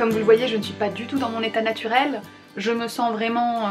Comme vous le voyez, je ne suis pas du tout dans mon état naturel. Je me sens vraiment...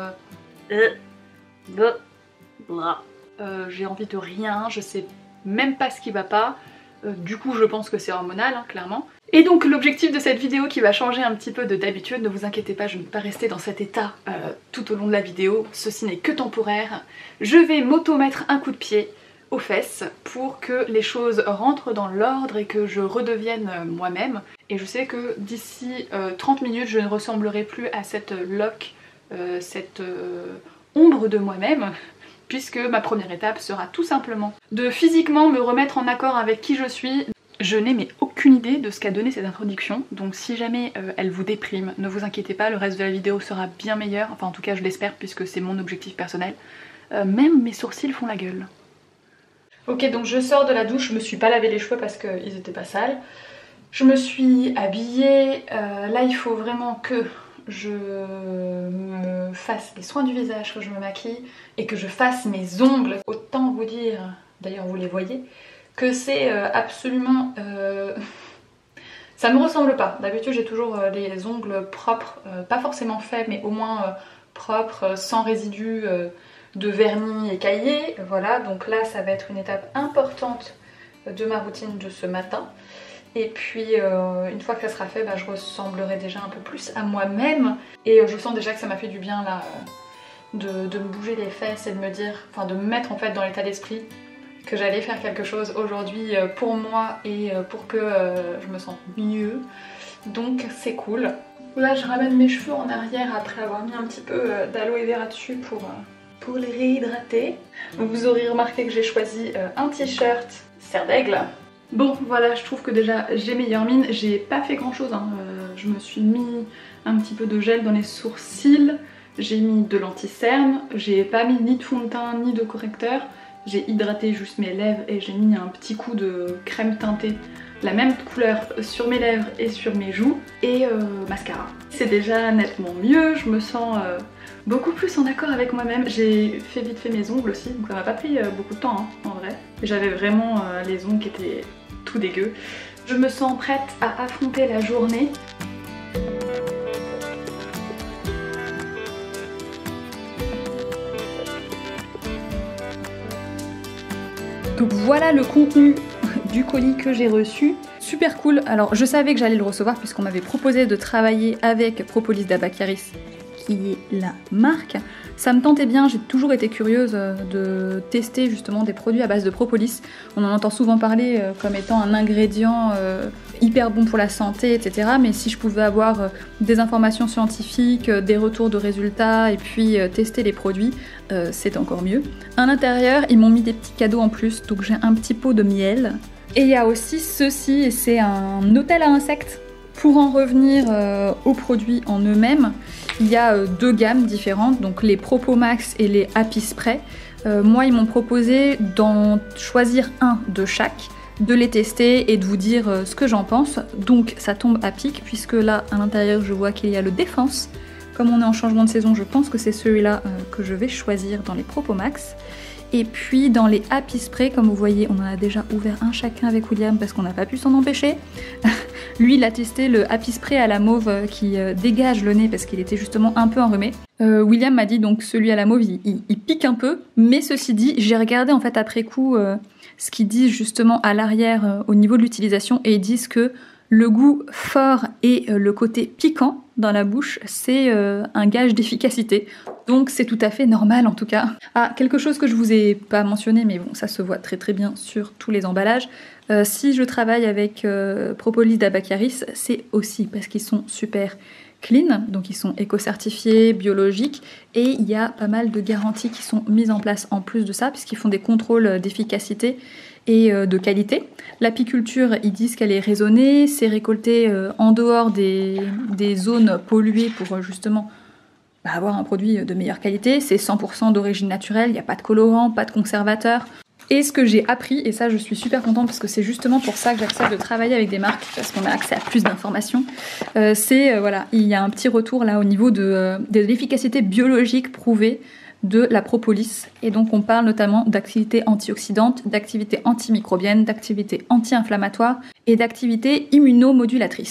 j'ai envie de rien, je sais même pas ce qui va pas. Du coup, je pense que c'est hormonal, hein, clairement. Et donc l'objectif de cette vidéo qui va changer un petit peu de d'habitude, ne vous inquiétez pas, je ne vais pas rester dans cet état tout au long de la vidéo, ceci n'est que temporaire. Je vais m'auto-mettre un coup de pied aux fesses pour que les choses rentrent dans l'ordre et que je redevienne moi-même. Et je sais que d'ici 30 minutes, je ne ressemblerai plus à cette loque, cette ombre de moi-même, puisque ma première étape sera tout simplement de physiquement me remettre en accord avec qui je suis. Je n'ai mais aucune idée de ce qu'a donné cette introduction, donc si jamais elle vous déprime, ne vous inquiétez pas, le reste de la vidéo sera bien meilleur, enfin en tout cas je l'espère puisque c'est mon objectif personnel. Même mes sourcils font la gueule. Ok, donc je sors de la douche, je me suis pas lavé les cheveux parce qu'ils étaient pas sales. Je me suis habillée, là il faut vraiment que je me fasse les soins du visage, que je me maquille et que je fasse mes ongles. Autant vous dire, d'ailleurs vous les voyez, que c'est absolument... ça me ressemble pas. D'habitude j'ai toujours les ongles propres, pas forcément faits mais au moins propres, sans résidus de vernis écaillé. Voilà, donc là ça va être une étape importante de ma routine de ce matin. Et puis une fois que ça sera fait, bah, je ressemblerai déjà un peu plus à moi-même. Et je sens déjà que ça m'a fait du bien là de me bouger les fesses et de me dire, enfin de me mettre en fait dans l'état d'esprit que j'allais faire quelque chose aujourd'hui pour moi et pour que je me sente mieux. Donc c'est cool. Là je ramène mes cheveux en arrière après avoir mis un petit peu d'aloe vera dessus pour les réhydrater. Donc vous aurez remarqué que j'ai choisi un t-shirt serre d'aigle. Bon voilà, je trouve que déjà j'ai meilleure mine, j'ai pas fait grand chose, hein. Je me suis mis un petit peu de gel dans les sourcils, j'ai mis de l'anti-cerne, j'ai pas mis ni de fond de teint ni de correcteur, j'ai hydraté juste mes lèvres et j'ai mis un petit coup de crème teintée, la même couleur sur mes lèvres et sur mes joues, et mascara. C'est déjà nettement mieux, je me sens beaucoup plus en accord avec moi-même. J'ai fait vite fait mes ongles aussi, donc ça m'a pas pris beaucoup de temps hein, en vrai. J'avais vraiment les ongles qui étaient tout dégueux. Je me sens prête à affronter la journée. Donc voilà le contenu du colis que j'ai reçu. Super cool. Alors je savais que j'allais le recevoir puisqu'on m'avait proposé de travailler avec Propolis d'Abacaris, qui est la marque. Ça me tentait bien, j'ai toujours été curieuse de tester justement des produits à base de propolis. On en entend souvent parler comme étant un ingrédient hyper bon pour la santé, etc. Mais si je pouvais avoir des informations scientifiques, des retours de résultats et puis tester les produits, c'est encore mieux. À l'intérieur, ils m'ont mis des petits cadeaux en plus, donc j'ai un petit pot de miel. Et il y a aussi ceci, et c'est un hôtel à insectes. Pour en revenir aux produits en eux-mêmes, il y a deux gammes différentes, donc les Propomax et les Happy Spray. Moi, ils m'ont proposé d'en choisir un de chaque, de les tester et de vous dire ce que j'en pense. Donc ça tombe à pic, puisque là, à l'intérieur, je vois qu'il y a le Défense. Comme on est en changement de saison, je pense que c'est celui-là que je vais choisir dans les Propomax. Et puis dans les Happy Spray, comme vous voyez, on en a déjà ouvert un chacun avec William parce qu'on n'a pas pu s'en empêcher. Lui, il a testé le Happy Spray à la mauve qui dégage le nez parce qu'il était justement un peu enrhumé. William m'a dit donc celui à la mauve, il pique un peu. Mais ceci dit, j'ai regardé en fait après coup ce qu'ils disent justement à l'arrière au niveau de l'utilisation et ils disent que le goût fort et le côté piquant dans la bouche, c'est un gage d'efficacité. Donc c'est tout à fait normal en tout cas. Ah, quelque chose que je vous ai pas mentionné, mais bon, ça se voit très très bien sur tous les emballages. Si je travaille avec Propolis d'Abacaris, c'est aussi parce qu'ils sont super clean, donc ils sont éco-certifiés, biologiques, et il y a pas mal de garanties qui sont mises en place en plus de ça, puisqu'ils font des contrôles d'efficacité et de qualité. L'apiculture, ils disent qu'elle est raisonnée, c'est récolté en dehors des zones polluées pour justement avoir un produit de meilleure qualité. C'est 100% d'origine naturelle, il n'y a pas de colorant, pas de conservateur. Et ce que j'ai appris, et ça je suis super contente parce que c'est justement pour ça que j'accepte de travailler avec des marques, parce qu'on a accès à plus d'informations, c'est voilà, il y a un petit retour là au niveau de l'efficacité biologique prouvée de la propolis. Et donc on parle notamment d'activité antioxydante, d'activité antimicrobienne, d'activité anti-inflammatoire et d'activité immunomodulatrice.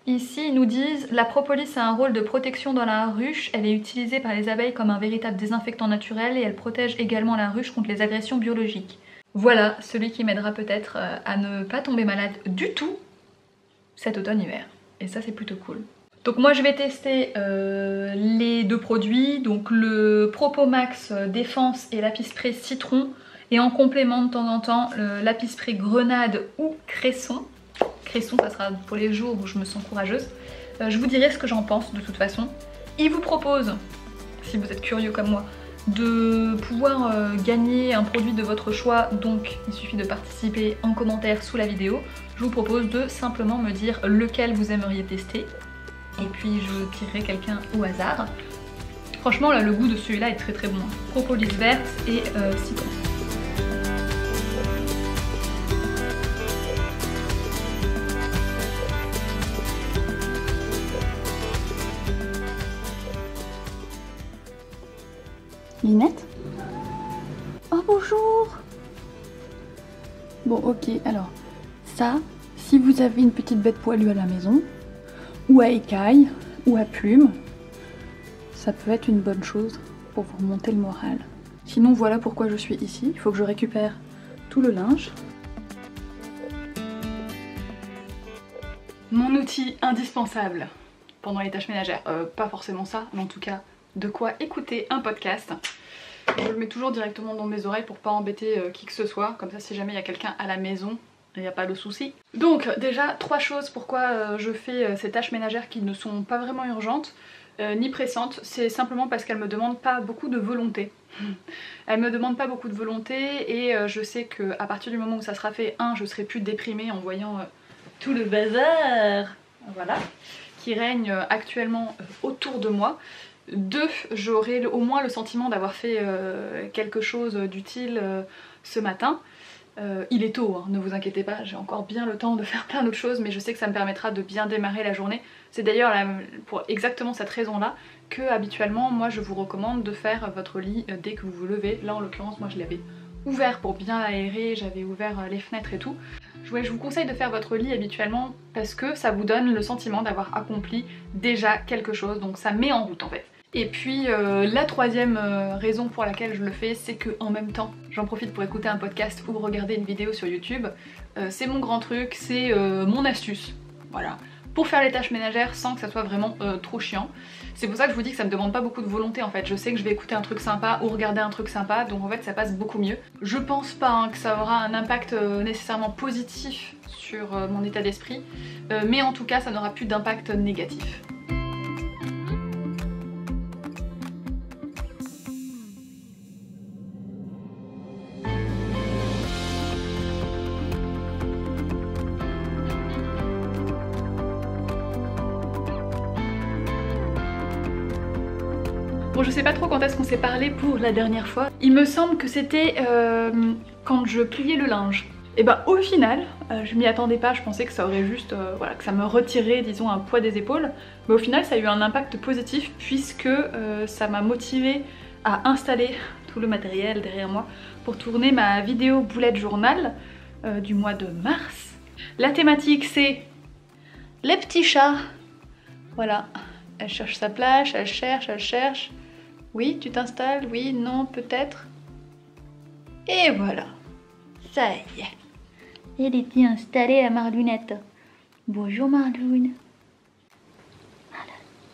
Ici, ils nous disent la propolis a un rôle de protection dans la ruche. Elle est utilisée par les abeilles comme un véritable désinfectant naturel et elle protège également la ruche contre les agressions biologiques. Voilà celui qui m'aidera peut-être à ne pas tomber malade du tout cet automne-hiver. Et ça, c'est plutôt cool. Donc moi, je vais tester les deux produits, donc le Propomax Défense et l'Apispray Citron, et en complément de temps en temps l'Apispray Grenade ou Cresson. Cresson, ça sera pour les jours où je me sens courageuse. Je vous dirai ce que j'en pense de toute façon. Il vous propose, si vous êtes curieux comme moi, de pouvoir gagner un produit de votre choix, donc il suffit de participer en commentaire sous la vidéo. Je vous propose de simplement me dire lequel vous aimeriez tester et puis je tirerai quelqu'un au hasard. Franchement là, le goût de celui-là est très très bon. Propolis verte et citron. Linette? Oh bonjour! Bon ok, alors ça, si vous avez une petite bête poilue à la maison, ou à écailles, ou à plumes, ça peut être une bonne chose pour vous remonter le moral. Sinon voilà pourquoi je suis ici, il faut que je récupère tout le linge. Mon outil indispensable pendant les tâches ménagères, pas forcément ça, mais en tout cas de quoi écouter un podcast. Je le mets toujours directement dans mes oreilles pour pas embêter qui que ce soit, comme ça si jamais il y a quelqu'un à la maison, il n'y a pas de souci. Donc déjà 3 choses pourquoi je fais ces tâches ménagères qui ne sont pas vraiment urgentes ni pressantes, c'est simplement parce qu'elles me demandent pas beaucoup de volonté. Elles me demandent pas beaucoup de volonté et je sais qu'à partir du moment où ça sera fait, je serai plus déprimée en voyant tout le bazar, voilà, qui règne actuellement autour de moi. 2, j'aurai au moins le sentiment d'avoir fait quelque chose d'utile ce matin. Il est tôt, hein, ne vous inquiétez pas, j'ai encore bien le temps de faire plein d'autres choses, mais je sais que ça me permettra de bien démarrer la journée. C'est d'ailleurs pour exactement cette raison-là que habituellement, moi je vous recommande de faire votre lit dès que vous vous levez. Là en l'occurrence, moi je l'avais ouvert pour bien aérer, j'avais ouvert les fenêtres et tout. Je vous conseille de faire votre lit habituellement parce que ça vous donne le sentiment d'avoir accompli déjà quelque chose, donc ça met en route en fait. Et puis la 3e raison pour laquelle je le fais, c'est que en même temps j'en profite pour écouter un podcast ou regarder une vidéo sur YouTube. C'est mon grand truc, c'est mon astuce, voilà, pour faire les tâches ménagères sans que ça soit vraiment trop chiant. C'est pour ça que je vous dis que ça me demande pas beaucoup de volonté en fait. Je sais que je vais écouter un truc sympa ou regarder un truc sympa, donc en fait ça passe beaucoup mieux. Je pense pas que ça aura un impact nécessairement positif sur mon état d'esprit, mais en tout cas ça n'aura plus d'impact négatif. Bon, je sais pas trop quand est-ce qu'on s'est parlé pour la dernière fois. Il me semble que c'était quand je pliais le linge. Et bah au final, je m'y attendais pas, je pensais que ça aurait juste, voilà, que ça me retirait disons un poids des épaules. Mais au final ça a eu un impact positif puisque ça m'a motivée à installer tout le matériel derrière moi pour tourner ma vidéo bullet journal du mois de mars. La thématique c'est les petits chats. Voilà, elle cherche sa plage, elle cherche, elle cherche. Oui, tu t'installes, oui, non, peut-être. Et voilà, ça y est. Elle était installée à Marlounette. Bonjour Marloune. Voilà.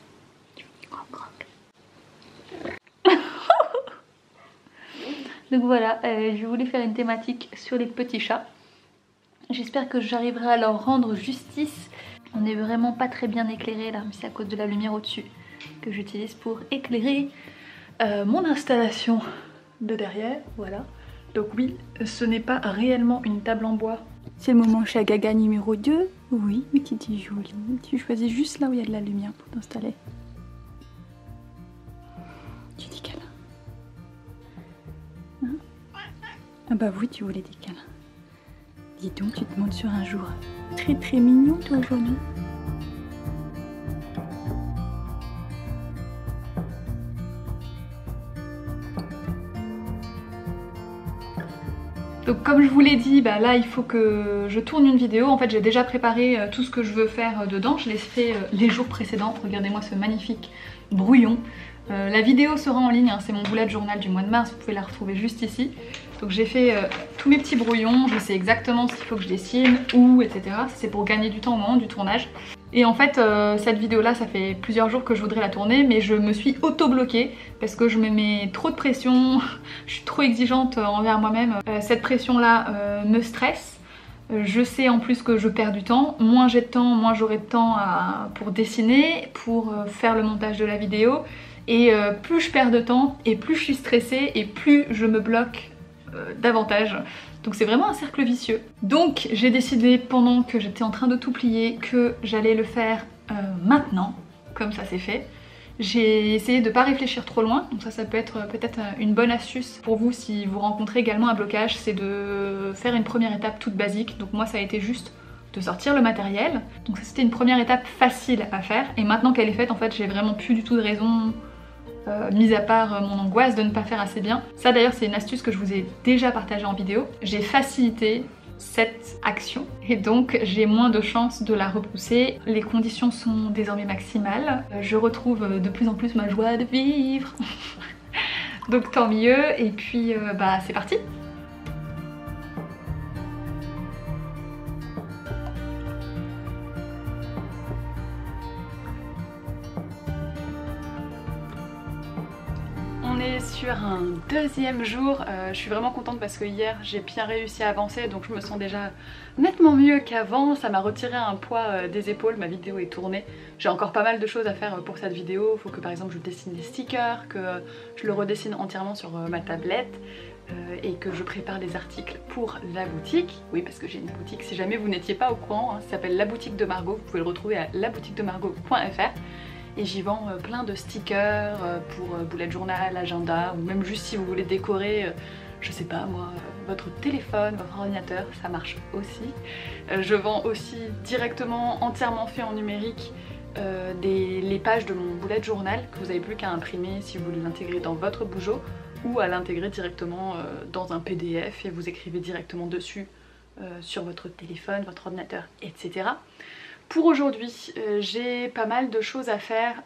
Donc voilà, je voulais faire une thématique sur les petits chats. J'espère que j'arriverai à leur rendre justice. On n'est vraiment pas très bien éclairé là, mais c'est à cause de la lumière au-dessus que j'utilise pour éclairer mon installation de derrière, voilà. Donc oui, ce n'est pas réellement une table en bois. C'est le moment chat gaga numéro 2. Oui, oui, tu es jolie. Tu choisis juste là où il y a de la lumière pour t'installer. Tu dis câlin. Hein? Ah bah oui, tu voulais des câlins. Dis donc, tu te montes sur un jour très très mignon toi aujourd'hui. Donc comme je vous l'ai dit, bah là il faut que je tourne une vidéo. En fait j'ai déjà préparé tout ce que je veux faire dedans. Je l'ai fait les jours précédents. Regardez-moi ce magnifique brouillon. La vidéo sera en ligne, hein, c'est mon bullet journal du mois de mars, vous pouvez la retrouver juste ici. Donc j'ai fait tous mes petits brouillons, je sais exactement ce qu'il faut que je dessine, où, etc. C'est pour gagner du temps au moment du tournage. Et en fait cette vidéo là, ça fait plusieurs jours que je voudrais la tourner, mais je me suis auto-bloquée parce que je me mets trop de pression, je suis trop exigeante envers moi-même. Cette pression là me stresse. Je sais en plus que je perds du temps, moins j'ai de temps, moins j'aurai de temps pour dessiner, pour faire le montage de la vidéo. Et plus je perds de temps et plus je suis stressée et plus je me bloque davantage. Donc c'est vraiment un cercle vicieux. Donc j'ai décidé pendant que j'étais en train de tout plier que j'allais le faire maintenant, comme ça c'est fait. J'ai essayé de ne pas réfléchir trop loin, donc ça peut être peut-être une bonne astuce pour vous si vous rencontrez également un blocage, c'est de faire une première étape toute basique. Donc moi ça a été juste de sortir le matériel. Donc ça c'était une première étape facile à faire et maintenant qu'elle est faite en fait j'ai vraiment plus du tout de raison, mis à part mon angoisse de ne pas faire assez bien. Ça d'ailleurs c'est une astuce que je vous ai déjà partagée en vidéo. J'ai facilité cette action et donc j'ai moins de chances de la repousser. Les conditions sont désormais maximales. Je retrouve de plus en plus ma joie de vivre. Donc tant mieux et puis bah c'est parti. On est sur un deuxième jour, je suis vraiment contente parce que hier j'ai bien réussi à avancer donc je me sens déjà nettement mieux qu'avant. Ça m'a retiré un poids des épaules, ma vidéo est tournée. J'ai encore pas mal de choses à faire pour cette vidéo. Il faut que par exemple je dessine des stickers, que je le redessine entièrement sur ma tablette et que je prépare les articles pour la boutique. Oui parce que j'ai une boutique, si jamais vous n'étiez pas au courant, hein, ça s'appelle La Boutique de Margot, vous pouvez le retrouver à laboutiquedemargot.fr. Et j'y vends plein de stickers pour bullet journal, agenda, ou même juste si vous voulez décorer, je sais pas moi, votre téléphone, votre ordinateur, ça marche aussi. Je vends aussi directement, entièrement fait en numérique, les pages de mon bullet journal que vous n'avez plus qu'à imprimer si vous voulez l'intégrer dans votre bougeot ou à l'intégrer directement dans un PDF et vous écrivez directement dessus sur votre téléphone, votre ordinateur, etc. Pour aujourd'hui, j'ai pas mal de choses à faire.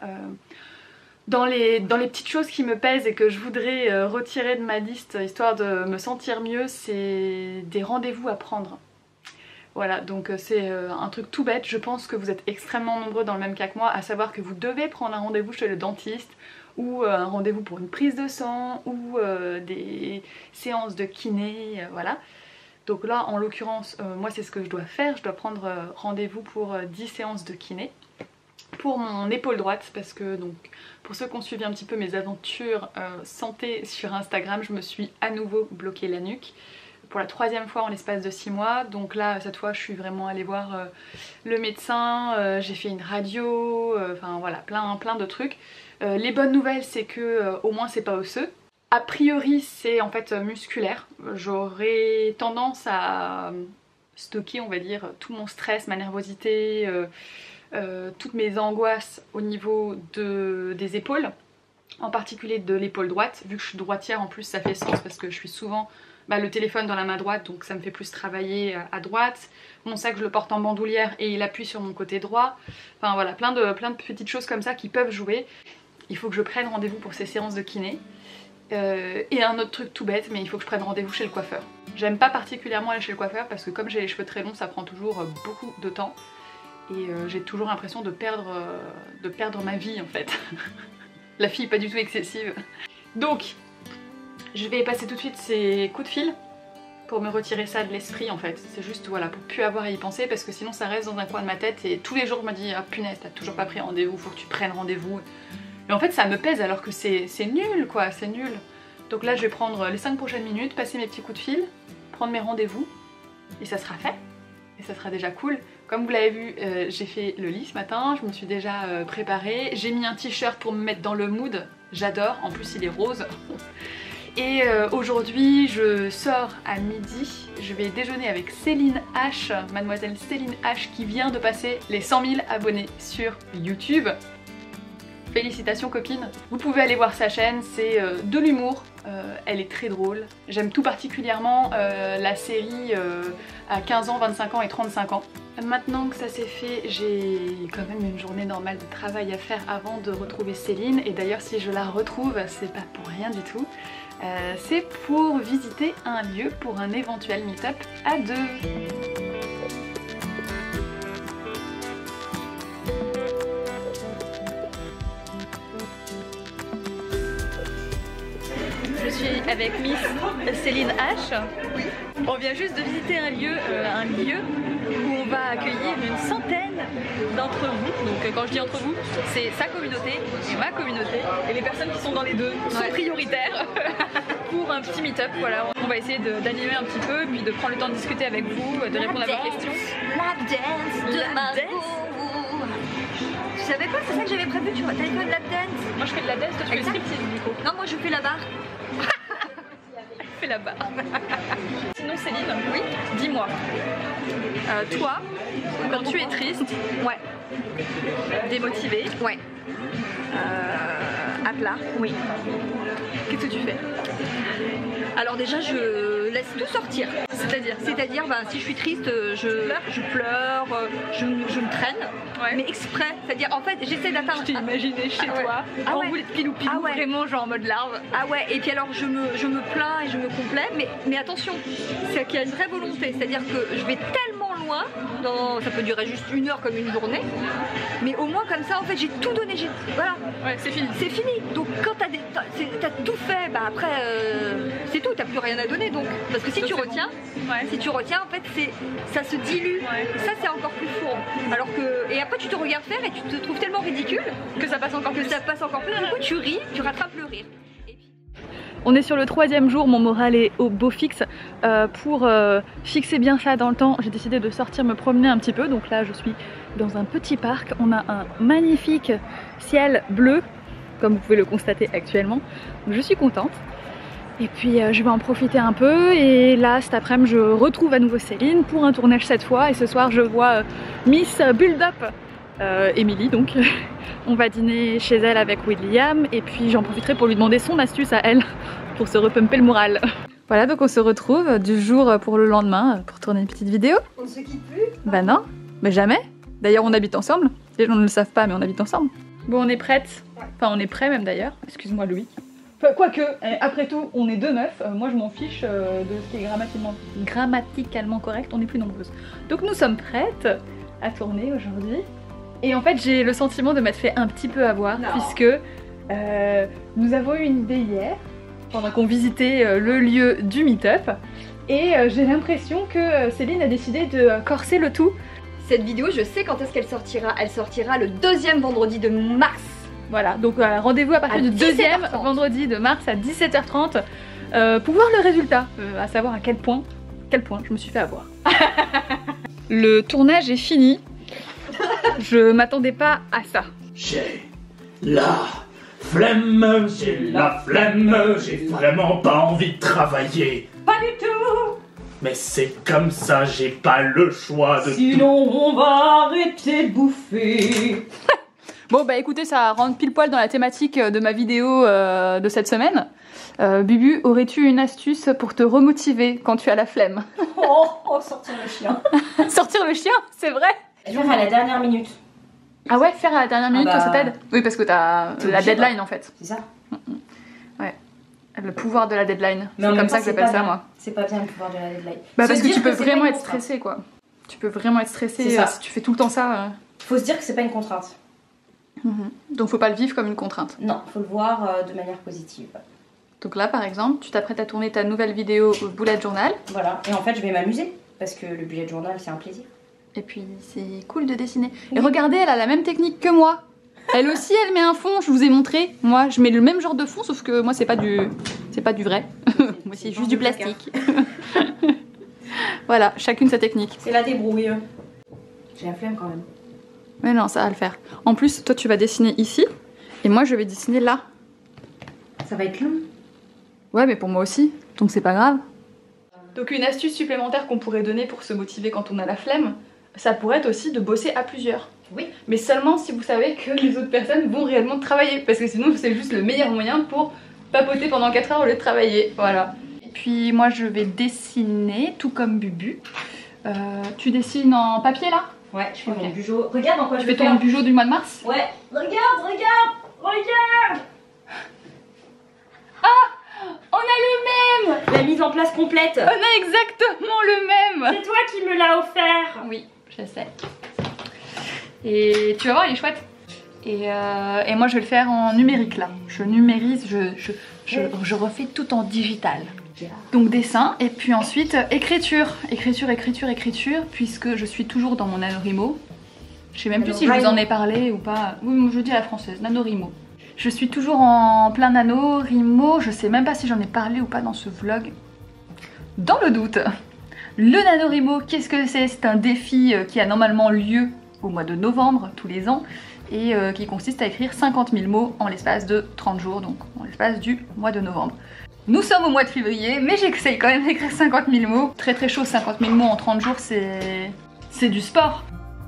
Dans les petites choses qui me pèsent et que je voudrais retirer de ma liste histoire de me sentir mieux, c'est des rendez-vous à prendre. Voilà, donc c'est un truc tout bête. Je pense que vous êtes extrêmement nombreux dans le même cas que moi, à savoir que vous devez prendre un rendez-vous chez le dentiste ou un rendez-vous pour une prise de sang ou des séances de kiné, voilà. Donc là en l'occurrence moi c'est ce que je dois faire, je dois prendre rendez-vous pour 10 séances de kiné pour mon épaule droite parce que donc pour ceux qui ont suivi un petit peu mes aventures santé sur Instagram, je me suis à nouveau bloqué la nuque pour la 3e fois en l'espace de 6 mois. Donc là cette fois je suis vraiment allée voir le médecin, j'ai fait une radio, enfin voilà plein de trucs. Les bonnes nouvelles c'est que au moins c'est pas osseux. A priori c'est en fait musculaire, j'aurais tendance à stocker on va dire tout mon stress, ma nervosité, toutes mes angoisses au niveau des épaules, en particulier de l'épaule droite, vu que je suis droitière en plus ça fait sens parce que je suis souvent le téléphone dans la main droite donc ça me fait plus travailler à droite, mon sac je le porte en bandoulière et il appuie sur mon côté droit, enfin voilà plein de petites choses comme ça qui peuvent jouer. Il faut que je prenne rendez-vous pour ces séances de kiné. Et un autre truc tout bête, mais il faut que je prenne rendez-vous chez le coiffeur. J'aime pas particulièrement aller chez le coiffeur parce que comme j'ai les cheveux très longs ça prend toujours beaucoup de temps et j'ai toujours l'impression de perdre ma vie en fait. La fille pas du tout excessive. Donc je vais passer tout de suite ces coups de fil pour me retirer ça de l'esprit en fait. C'est juste voilà pour plus avoir à y penser parce que sinon ça reste dans un coin de ma tête et tous les jours je me dis ah punaise t'as toujours pas pris rendez-vous, faut que tu prennes rendez-vous. Mais en fait ça me pèse alors que c'est nul quoi, c'est nul. Donc là je vais prendre les 5 prochaines minutes, passer mes petits coups de fil, prendre mes rendez-vous et ça sera fait. Et ça sera déjà cool. Comme vous l'avez vu, j'ai fait le lit ce matin, je me suis déjà préparée. J'ai mis un t-shirt pour me mettre dans le mood, j'adore, en plus il est rose. Et aujourd'hui je sors à midi, je vais déjeuner avec Céline H, mademoiselle Céline H qui vient de passer les 100 000 abonnés sur YouTube. Félicitations copine. Vous pouvez aller voir sa chaîne, c'est de l'humour, elle est très drôle. J'aime tout particulièrement la série à 15 ans, 25 ans et 35 ans. Maintenant que ça c'est fait, j'ai quand même une journée normale de travail à faire avant de retrouver Céline. Et d'ailleurs si je la retrouve, c'est pas pour rien du tout. C'est pour visiter un lieu pour un éventuel meet-up à deux. Je suis avec Miss Céline H. Oui. On vient juste de visiter un lieu où on va accueillir une centaine d'entre vous. Donc quand je dis entre vous, c'est sa communauté et ma communauté. Et les personnes qui sont dans les deux sont prioritaires pour un petit meet-up. Voilà, on va essayer d'animer un petit peu, puis de prendre le temps de discuter avec vous, de répondre à vos questions. La dance de Margot. Tu savais pas, c'est ça que j'avais prévu, tu vois, t'avais fait de la dance. Moi je fais de la dance, toi tu fais le striptease du coup. Non, moi je fais la barre. Fais la barre. Sinon Céline, oui, dis-moi, toi, quand tu es triste, Ouais. démotivée, Ouais. à plat, Oui. qu'est-ce que tu fais? Alors déjà je laisse tout sortir. C'est-à-dire bah, si je suis triste, je pleure, je me traîne, Ouais. mais exprès. C'est-à-dire en fait j'essaie d'atteindre. Je t'ai imaginé chez toi, en boule de pilou pilou, vraiment genre en mode larve. Ah ouais, et puis alors je me plains et je me complais, mais attention, c'est qu'il y a une vraie volonté, c'est-à-dire que je vais tellement loin, ça peut durer juste 1 heure comme une journée, mais au moins comme ça en fait j'ai tout donné, voilà. Ouais, c'est fini. C'est fini, donc quand t'as tout fait, bah après c'est tout, t'as plus rien à donner donc. Parce que si tu retiens, en fait ça se dilue, et ça c'est encore plus fourbe. Alors que, et après tu te regardes faire et tu te trouves tellement ridicule Que ça passe encore plus. du coup tu ris, tu rattrapes le rire. On est sur le 3e jour, mon moral est au beau fixe. Pour fixer bien ça dans le temps, j'ai décidé de sortir me promener un petit peu. Donc là je suis dans un petit parc, on a un magnifique ciel bleu, comme vous pouvez le constater actuellement. Donc je suis contente. Et puis je vais en profiter un peu, et là cet après-midi je retrouve à nouveau Céline pour un tournage cette fois, et ce soir je vois Miss Build-Up, Émilie donc. On va dîner chez elle avec William, et puis j'en profiterai pour lui demander son astuce à elle pour se repumper le moral. Voilà, donc on se retrouve du jour pour le lendemain pour tourner une petite vidéo. On ne se quitte plus? Bah non, mais jamais. D'ailleurs on habite ensemble, les gens ne le savent pas mais on habite ensemble. Bon, on est prête, enfin on est prêt même d'ailleurs, excuse-moi Louis. Enfin, quoique, après tout, on est 2 meufs, moi je m'en fiche de ce qui est grammaticalement correct, on est plus nombreuses. Donc nous sommes prêtes à tourner aujourd'hui. Et en fait j'ai le sentiment de m'être fait un petit peu avoir, puisque nous avons eu une idée hier, pendant qu'on visitait le lieu du meet-up, et j'ai l'impression que Céline a décidé de corser le tout. Cette vidéo, je sais quand est-ce qu'elle sortira. Elle sortira le 2e vendredi de mars. Voilà, donc rendez-vous à partir du 2e vendredi de mars à 17h30 pour voir le résultat, à savoir à quel point je me suis fait avoir. Le tournage est fini, je m'attendais pas à ça. J'ai la flemme, j'ai vraiment pas envie de travailler. Pas du tout. Mais c'est comme ça, j'ai pas le choix de Sinon on va arrêter de bouffer. Bon bah écoutez, ça rentre pile poil dans la thématique de ma vidéo de cette semaine. Bubu, aurais-tu une astuce pour te remotiver quand tu as la flemme? Oh, sortir le chien. Sortir le chien, c'est vrai? Je vais faire à la dernière minute. Ah ouais, faire à la dernière minute, bah, toi ça t'aide? Oui, parce que t'as la deadline en fait. C'est ça. Ouais. Le pouvoir de la deadline. Mais en C'est même comme temps, ça que c'est j'appelle pas ça bien. moi. C'est pas bien le pouvoir de la deadline. Bah Se parce que dire tu peux c'est vraiment pas une être contrainte. stressé quoi. Tu peux vraiment être stressé C'est ça. si tu fais tout le temps ça. Faut se dire que c'est pas une contrainte. Donc faut pas le vivre comme une contrainte. Non, faut le voir de manière positive. Donc là par exemple, tu t'apprêtes à tourner ta nouvelle vidéo au bullet journal. Voilà. Et en fait, je vais m'amuser parce que le bullet journal, c'est un plaisir. Et puis c'est cool de dessiner. Et regardez, elle a la même technique que moi. Elle aussi, elle met un fond, je vous ai montré. Moi, je mets le même genre de fond, sauf que moi, c'est pas du vrai. Moi, c'est juste du plastique. Voilà, chacune sa technique. C'est la débrouille. J'ai la flemme quand même. Mais non, ça va le faire. En plus, toi, tu vas dessiner ici, et moi, je vais dessiner là. Ça va être long. Ouais, mais pour moi aussi, donc c'est pas grave. Donc une astuce supplémentaire qu'on pourrait donner pour se motiver quand on a la flemme, ça pourrait être aussi de bosser à plusieurs. Oui. Mais seulement si vous savez que les autres personnes vont réellement travailler, parce que sinon c'est juste le meilleur moyen pour papoter pendant 4 heures au lieu de travailler, voilà. Et puis moi je vais dessiner, tout comme Bubu. Tu dessines en papier là? Ouais, je fais mon bugeot. Regarde en quoi Tu je fais vais ton faire. bugeot du mois de mars? Ouais, regarde. On a le même! La mise en place complète. On a exactement le même! C'est toi qui me l'as offert. Oui, je sais. Et tu vas voir, il est chouette. Et moi je vais le faire en numérique là. Je numérise, je refais tout en digital. Donc dessin et puis ensuite écriture, puisque je suis toujours dans mon NaNoWriMo. Je sais même plus si je vous en ai parlé ou pas. Oui, je dis à la française, NaNoWriMo. Je suis toujours en plein NaNoWriMo, je sais même pas si j'en ai parlé ou pas dans ce vlog. Dans le doute, le NaNoWriMo, qu'est-ce que c'est? C'est un défi qui a normalement lieu au mois de novembre tous les ans et qui consiste à écrire 50 000 mots en l'espace de 30 jours, donc en l'espace du mois de novembre. Nous sommes au mois de février, mais j'essaye quand même d'écrire 50 000 mots. Très très chaud, 50 000 mots en 30 jours, c'est du sport.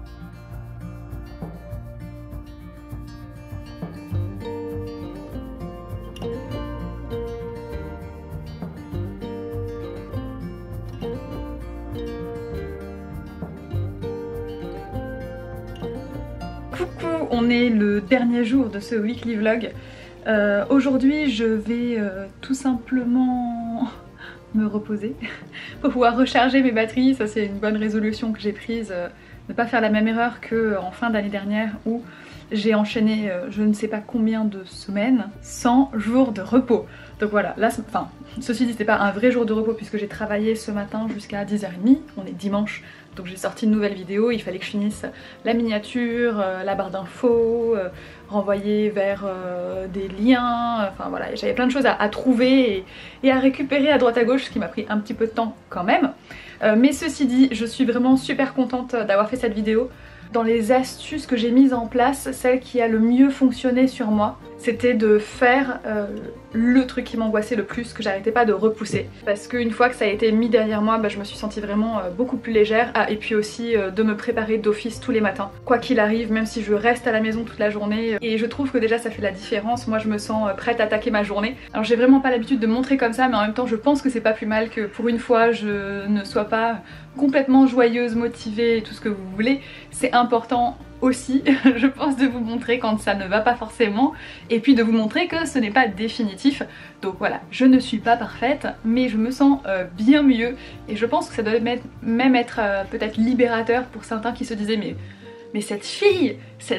Coucou, on est le dernier jour de ce weekly vlog. Aujourd'hui je vais tout simplement me reposer pour pouvoir recharger mes batteries. Ça c'est une bonne résolution que j'ai prise, ne pas faire la même erreur qu'en fin d'année dernière où j'ai enchaîné je ne sais pas combien de semaines sans jour de repos. Donc voilà, là, enfin, ceci dit, c'était pas un vrai jour de repos puisque j'ai travaillé ce matin jusqu'à 10h30, on est dimanche, donc j'ai sorti une nouvelle vidéo, il fallait que je finisse la miniature, la barre d'infos, renvoyer vers des liens, enfin voilà, j'avais plein de choses à trouver et à récupérer à droite à gauche, ce qui m'a pris un petit peu de temps quand même. Mais ceci dit, je suis vraiment super contente d'avoir fait cette vidéo. Dans les astuces que j'ai mises en place, celle qui a le mieux fonctionné sur moi, c'était de faire le truc qui m'angoissait le plus, que j'arrêtais pas de repousser. Parce qu'une fois que ça a été mis derrière moi, je me suis sentie vraiment beaucoup plus légère. Ah, et puis aussi de me préparer d'office tous les matins. Quoi qu'il arrive, même si je reste à la maison toute la journée. Et je trouve que déjà ça fait la différence. Moi je me sens prête à attaquer ma journée. Alors j'ai vraiment pas l'habitude de me montrer comme ça, mais en même temps je pense que c'est pas plus mal que pour une fois je ne sois pas complètement joyeuse, motivée et tout ce que vous voulez. C'est important aussi, je pense, de vous montrer quand ça ne va pas forcément et puis de vous montrer que ce n'est pas définitif. Donc voilà, je ne suis pas parfaite mais je me sens bien mieux et je pense que ça doit même être peut-être libérateur pour certains qui se disaient mais cette fille,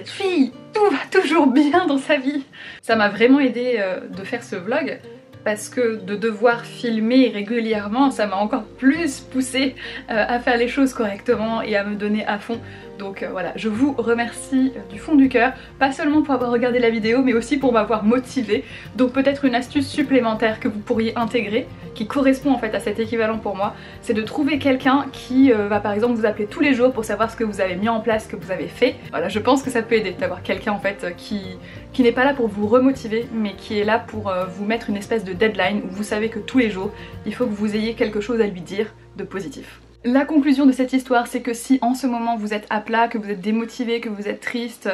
tout va toujours bien dans sa vie. Ça m'a vraiment aidé de faire ce vlog parce que de devoir filmer régulièrement, ça m'a encore plus poussée à faire les choses correctement et à me donner à fond. Donc voilà, je vous remercie du fond du cœur, pas seulement pour avoir regardé la vidéo, mais aussi pour m'avoir motivée. Donc peut-être une astuce supplémentaire que vous pourriez intégrer, qui correspond en fait à cet équivalent pour moi, c'est de trouver quelqu'un qui va par exemple vous appeler tous les jours pour savoir ce que vous avez mis en place, ce que vous avez fait. Voilà, je pense que ça peut aider d'avoir quelqu'un en fait qui n'est pas là pour vous remotiver, mais qui est là pour vous mettre une espèce de deadline où vous savez que tous les jours, il faut que vous ayez quelque chose à lui dire de positif. La conclusion de cette histoire, c'est que si en ce moment vous êtes à plat, que vous êtes démotivé, que vous êtes triste,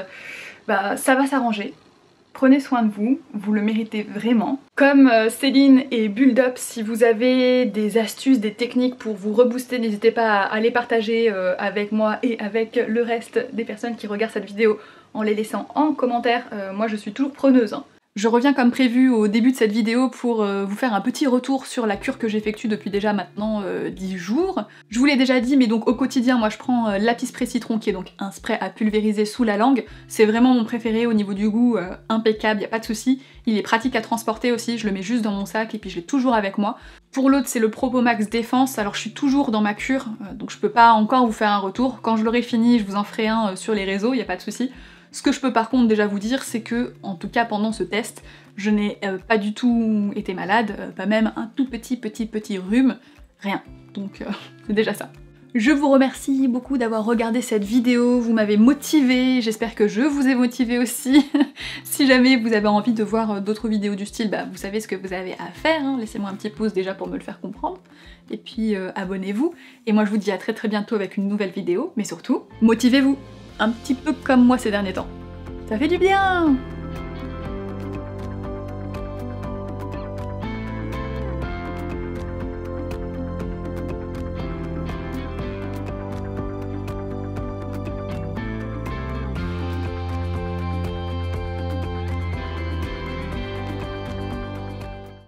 ça va s'arranger. Prenez soin de vous, vous le méritez vraiment. Comme Céline et Buldup, si vous avez des astuces, des techniques pour vous rebooster, n'hésitez pas à les partager avec moi et avec le reste des personnes qui regardent cette vidéo en les laissant en commentaire. Moi je suis toujours preneuse. Je reviens comme prévu au début de cette vidéo pour vous faire un petit retour sur la cure que j'effectue depuis déjà maintenant 10 jours. Je vous l'ai déjà dit, mais donc au quotidien, moi je prends l'Apispray Citron, qui est donc un spray à pulvériser sous la langue. C'est vraiment mon préféré au niveau du goût, impeccable, y a pas de souci. Il est pratique à transporter aussi, je le mets juste dans mon sac et puis je l'ai toujours avec moi. Pour l'autre, c'est le Propomax Défense, alors je suis toujours dans ma cure, donc je peux pas encore vous faire un retour. Quand je l'aurai fini, je vous en ferai un sur les réseaux, y a pas de souci. Ce que je peux par contre déjà vous dire, c'est que, en tout cas pendant ce test, je n'ai pas du tout été malade, pas même un tout petit rhume, rien. Donc c'est déjà ça. Je vous remercie beaucoup d'avoir regardé cette vidéo, vous m'avez motivée, j'espère que je vous ai motivé aussi. Si jamais vous avez envie de voir d'autres vidéos du style, vous savez ce que vous avez à faire, hein. Laissez-moi un petit pouce déjà pour me le faire comprendre. Et puis abonnez-vous. Et moi je vous dis à très bientôt avec une nouvelle vidéo, mais surtout, motivez-vous! un petit peu comme moi ces derniers temps. Ça fait du bien!